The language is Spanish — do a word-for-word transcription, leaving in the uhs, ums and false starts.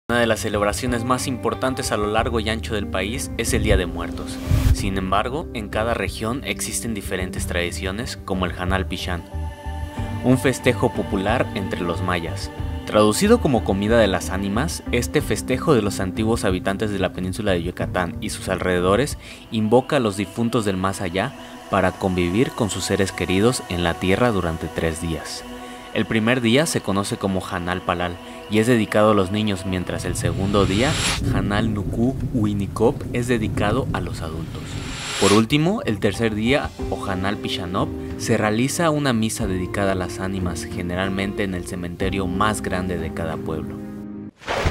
Una de las celebraciones más importantes a lo largo y ancho del país es el Día de Muertos. Sin embargo, en cada región existen diferentes tradiciones, como el Hanal Pixán, un festejo popular entre los mayas. Traducido como comida de las ánimas, este festejo de los antiguos habitantes de la península de Yucatán y sus alrededores invoca a los difuntos del más allá para convivir con sus seres queridos en la tierra durante tres días. El primer día se conoce como Hanal Palal y es dedicado a los niños, mientras el segundo día, Hanal Nuku Uinicop, es dedicado a los adultos. Por último, el tercer día, o Hanal Pixanop, se realiza una misa dedicada a las ánimas, generalmente en el cementerio más grande de cada pueblo.